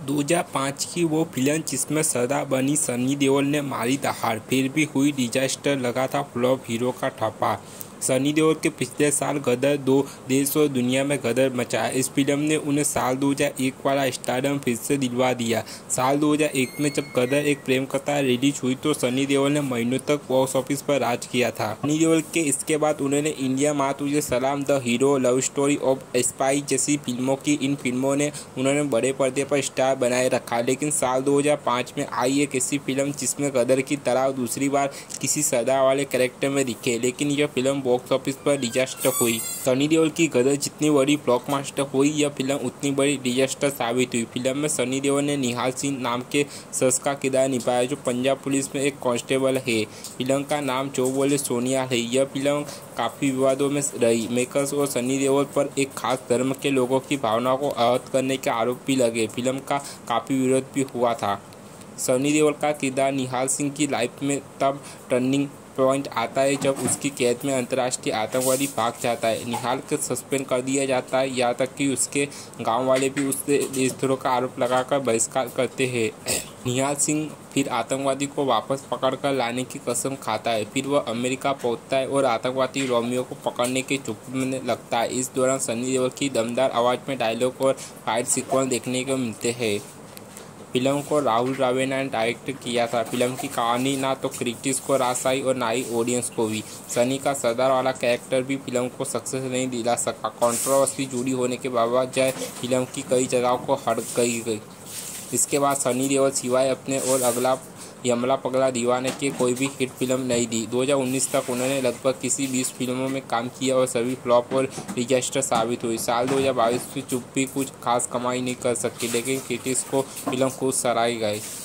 2005 की वो फिल्म जिसमें सदा बनी सनी देओल ने मारी दहाड़, फिर भी हुई डिजास्टर, लगा था फ्लॉप, हीरो का ठप्पा। सनी देओल के पिछले साल गदर 2 देश और दुनिया में गदर मचाया। इस फिल्म ने उन्हें साल 2001 वाला स्टारडम फिर से दिलवा दिया। साल 2001 में जब गदर एक प्रेम कथा रिलीज हुई तो सनी देओल ने महीनों तक बॉक्स ऑफिस पर राज किया था। सनी देओल के इसके बाद उन्होंने इंडिया माँ तुझे सलाम, the hero, love story of spy जैसी फिल्मों की। इन फिल्मों ने उन्होंने बड़े पर्दे पर स्टार बनाए रखा। लेकिन साल 2005 में आई एक ऐसी फिल्म जिसमें गदर की तरह दूसरी बार किसी सदा वाले कैरेक्टर में दिखे, लेकिन यह फिल्म बॉक्स ऑफिस पर डिजास्टर हुई। सनी देओल की गदर जितनी बड़ी ब्लॉकबस्टर हुई, यह फिल्म उतनी बड़ी डिजास्टर साबित हुई। फिल्म में सनी देओल ने निहाल सिंह नाम के शख्स का किरदार निभाया जो पंजाब पुलिस में एक कांस्टेबल है। फिल्म का नाम जो बोले सोनिया है। यह फिल्म काफ़ी विवादों में रही। मेकर्स और सनी देओल पर एक खास धर्म के लोगों की भावना को आहत करने के आरोप भी लगे। फिल्म का काफ़ी विरोध भी हुआ था। सनी देओल का किरदार निहाल सिंह की लाइफ में तब टर्निंग पॉइंट आता है जब उसकी कैद में अंतर्राष्ट्रीय आतंकवादी भाग जाता है। निहाल को सस्पेंड कर दिया जाता है, यहाँ तक कि उसके गांव वाले भी उससे देशद्रोह का आरोप लगाकर बहिष्कार करते हैं। निहाल सिंह फिर आतंकवादी को वापस पकड़कर लाने की कसम खाता है। फिर वह अमेरिका पहुंचता है और आतंकवादी रोमियो को पकड़ने के जुर्म में लगता है। इस दौरान सनी देओल की दमदार आवाज़ में डायलॉग और फाइट सीक्वेंस देखने को मिलते हैं। फिल्म को राहुल रवेना ने डायरेक्ट किया था। फिल्म की कहानी ना तो क्रिटिक्स को रास आई और ना ही ऑडियंस को भी। सनी का सरदार वाला कैरेक्टर भी फिल्म को सक्सेस नहीं दिला सका। कंट्रोवर्सी जुड़ी होने के बावजूद फिल्म की कई जगहों को हट गई। इसके बाद सनी देओल सिवाय अपने और अगला यमला पगला दीवाने के कोई भी हिट फिल्म नहीं दी। 2019 तक उन्होंने लगभग किसी 20 फिल्मों में काम किया और सभी फ्लॉप और डिजास्टर साबित हुई। साल 2022 में चुप भी कुछ खास कमाई नहीं कर सकी, लेकिन क्रिटिक्स को फिल्म खूब सराही गई।